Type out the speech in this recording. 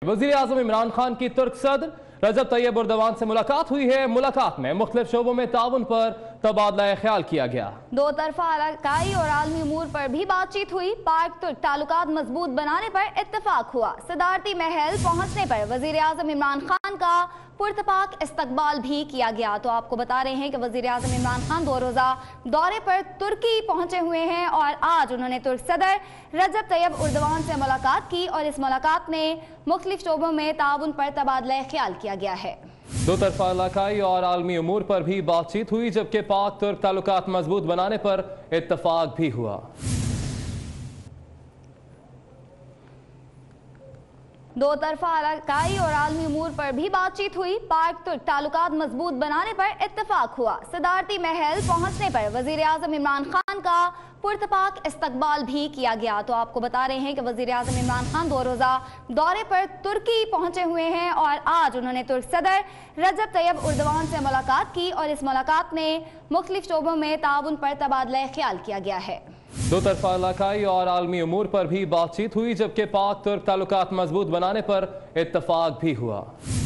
वज़ीर आज़म इमरान खान की तुर्क सदर रजब तैयब एर्दोगान से मुलाकात हुई है। मुलाकात में मुख्तलिफ शोबों में ताउन पर तबादला ख्याल किया गया। दो तरफा इलाकाई और आलमी उमूर पर भी बातचीत हुई। पाक तुर्क ताल्लुकात मजबूत बनाने पर इत्तफाक हुआ। सदारती महल पहुंचने पर वज़ीर आज़म इमरान खान का पुरतपाक इस्तकबाल भी किया गया। तो आपको बता रहे हैं कि वज़ीर आज़म इमरान खान 2 रोज़ा दौरे पर तुर्की पहुंचे हुए हैं और आज उन्होंने तुर्क सदर रजब तैयब एर्दोगान से मुलाकात की और इस मुलाकात में मुख्तलिफ शोबों में ताउन पर तबादला ख्याल किया गया है। दो तरफा इलाकाई और आलमी उमूर पर भी बातचीत हुई, जबकि पाक तुर्क ताल्लुकात मजबूत बनाने पर इत्तफाक भी हुआ। दो तरफा इलाकाई और आलमी उमूर पर भी बातचीत हुई। पाक तुर्क ताल्लुकात मजबूत बनाने पर इत्तफाक हुआ। सदारती महल पहुंचने पर वज़ीर आज़म इमरान खान का पुरतपाक इस्तकबाल भी किया गया। तो आपको बता रहे हैं कि वज़ीर आज़म इमरान खान 2 रोज़ा दौरे पर तुर्की पहुंचे हुए हैं और आज उन्होंने तुर्क सदर रजब तैयब एर्दोगान से मुलाकात की और इस मुलाकात में मुख्तलिफ शोबों में ताउन पर तबादला ख्याल किया गया है। दो तरफा इलाकाई और आलमी उमूर पर भी बातचीत हुई, जबकि पाक तुर्क ताल्लुकात मजबूत बनाने पर इत्तफाक भी हुआ।